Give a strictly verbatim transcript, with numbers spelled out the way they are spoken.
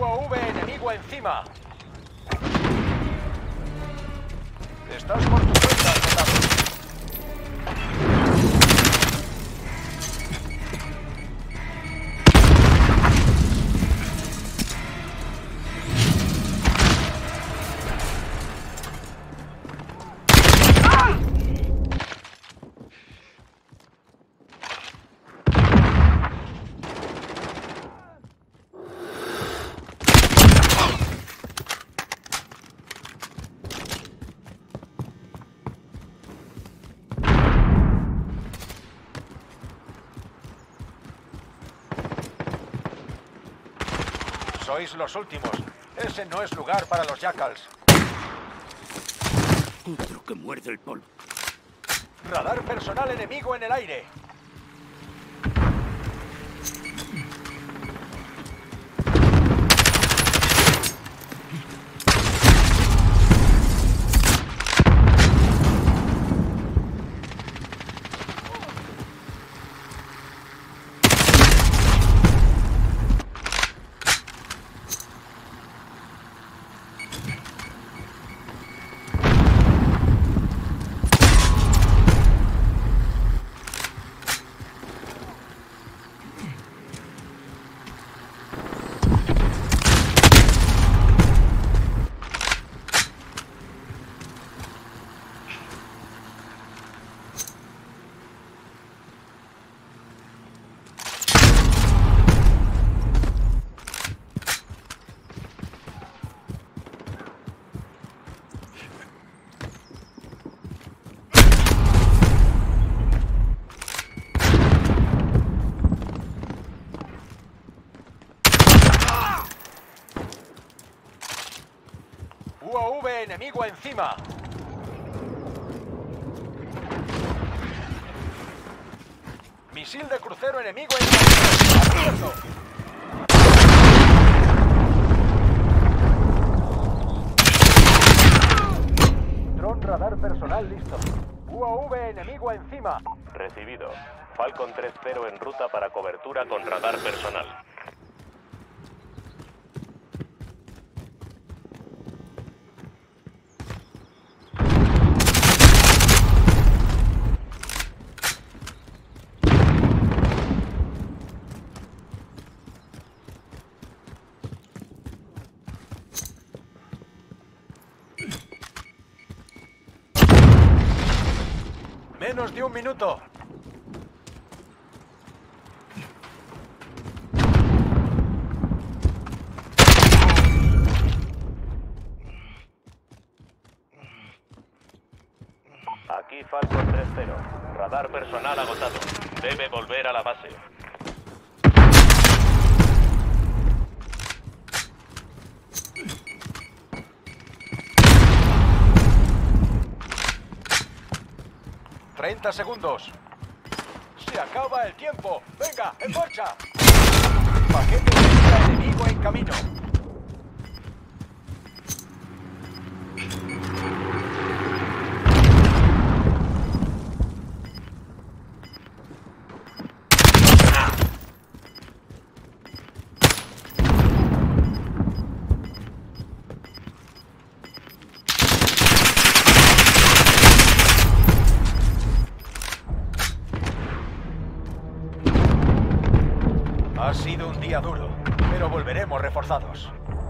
U A V enemigo encima. Estás por tu cuenta, soldado. Sois los últimos. Ese no es lugar para los Jackals. Otro que muerde el polvo. Radar personal enemigo en el aire. U A V enemigo encima. Misil de crucero enemigo encima. ¡Abierto! Dron radar personal listo. U A V enemigo encima. Recibido. Falcon tres cero en ruta para cobertura con radar personal. Menos de un minuto. Aquí Falcon tres cero. Radar personal agotado. Debe volver a la base. treinta segundos. Se acaba el tiempo. Venga, en marcha. Paquete de vida enemigo en camino. Ha sido un día duro, pero volveremos reforzados.